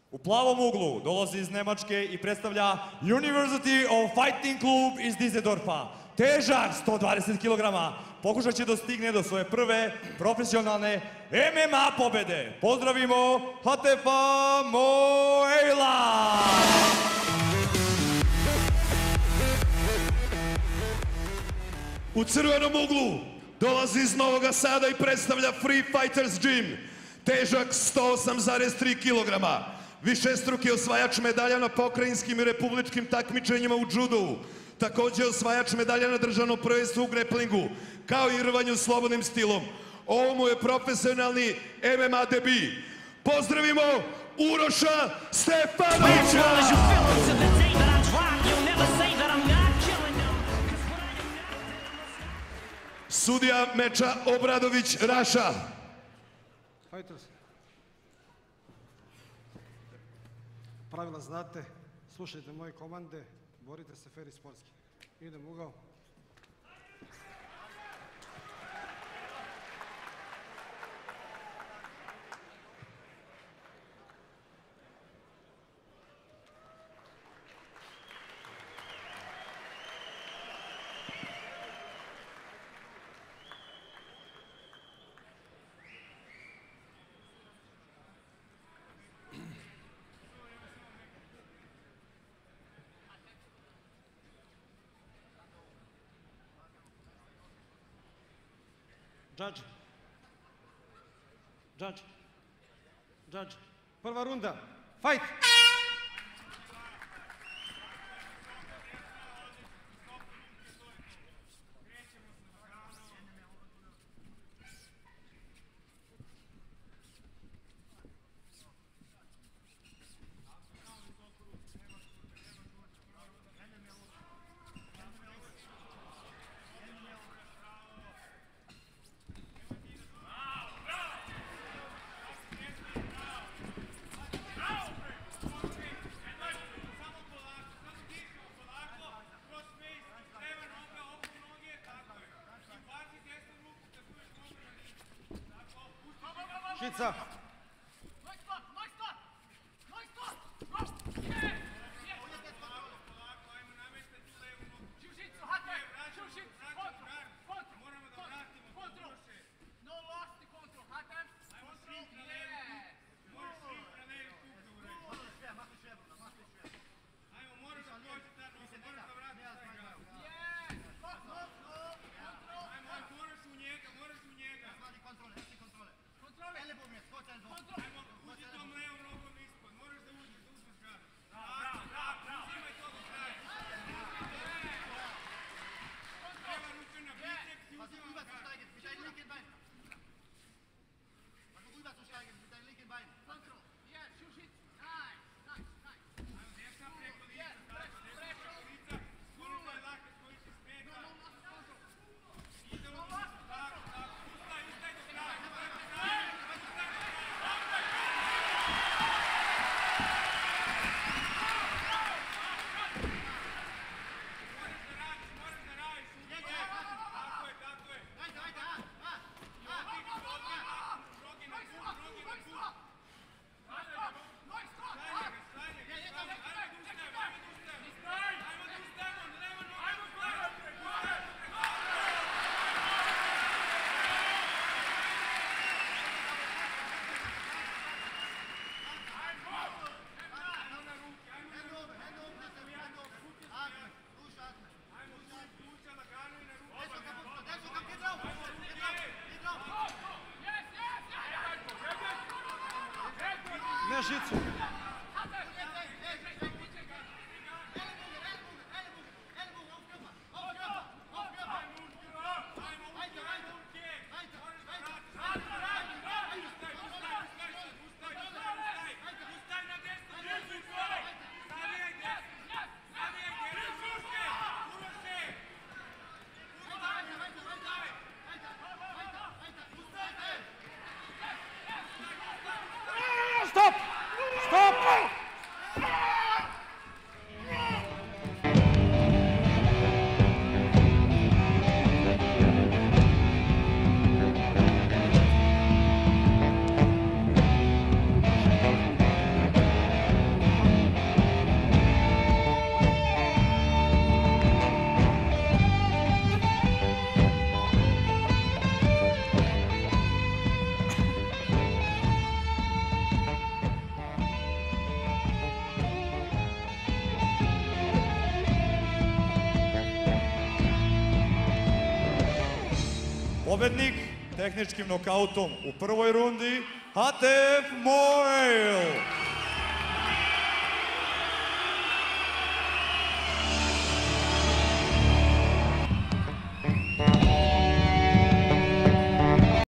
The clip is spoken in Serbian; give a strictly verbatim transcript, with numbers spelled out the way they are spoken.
U plavom uglu dolazi iz Nemačke i predstavlja University of Fighting Club iz Düsseldorfa. Težak sto dvadeset kilograma. Pokušat će da stigne do svoje prve profesionalne M M A pobede. Pozdravimo Hatefa Moeila! U crvenom uglu dolazi iz Novog Sada i predstavlja Free Fighters Gym. Težak sto osam zarez tri kilograma. Višestruki osvajač medalja na pokrajinskim i republičkim takmičenjima u judu. Također osvajač medalja na državnom prvenstvu u greplingu, kao i rvanju slobodnim stilom. Ovo mu je profesionalni M M A debi. Pozdravimo Uroša Stefanovića! Sudija meča Obradović Raša. Fighters. Pravila znate, slušajte moje komande, borite se fer i sportski. Idem ugao. Judge. Judge. Judge. Prva runda. Fight! Šica! Ne žicu. Stop! Stop! Pobednik tehničkim nokautom u prvoj rundi, Hatef Moel.